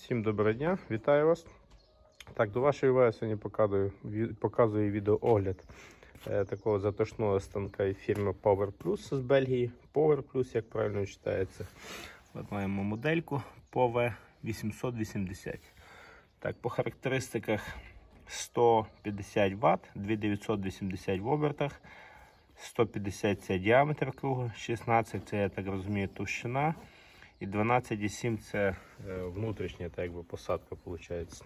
Всім доброго дня, вітаю вас. Так, до вашої уваги сьогодні показую відеоогляд такого затяжного станка від фірми Power Plus з Бельгії. Power Plus, як правильно читається. От маємо модельку POW 880. Так, по характеристиках 150 Вт, 2980 в обертах, 150 це діаметр кругу, 16 це, я так розумію, товщина. І 12,7 це внутрішня так якби, посадка виходить.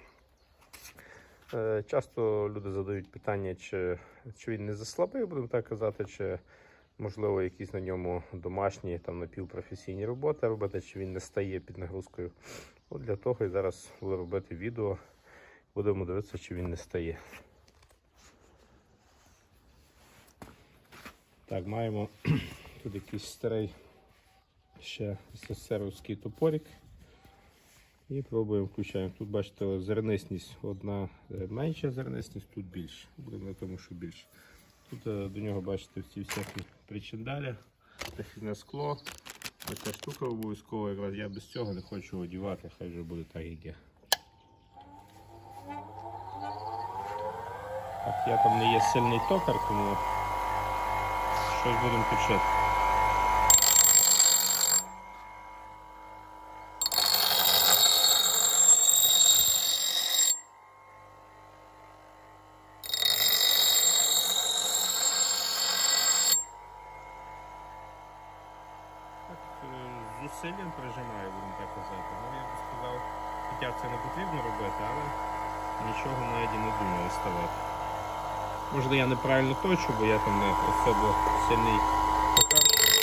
Часто люди задають питання, чи він не заслабий, будемо так казати, чи можливо якісь на ньому домашні там, напівпрофесійні роботи робити, чи він не стає під нагрузкою. От для того і зараз буду робити відео, будемо дивитися, чи він не стає. Так, маємо тут якийсь старий ще СССРівський топорик. І пробуємо, включаємо. Тут бачите, зернистість одна менша зернистість, тут більше. Будемо на тому, що більше. Тут до нього бачите всі всякі причиндаля, тахідне скло. Ця штука обов'язково, якраз я без цього не хочу одягати, хай вже буде так, як є. Так, я там не є сильний токар, тому щось будемо точити. З зусиллям прижимаю, будемо так казати. Ну, я б сказав, хоча це не потрібно робити, але нічого навіть і не думаю ставати. Можливо, я неправильно точу, бо я там не особо сильний токар.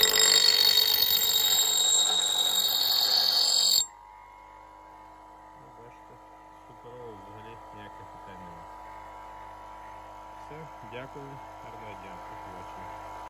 Бачите, суперово, взагалі ніяких питань немає. Все, дякую, гарного дня, побачення.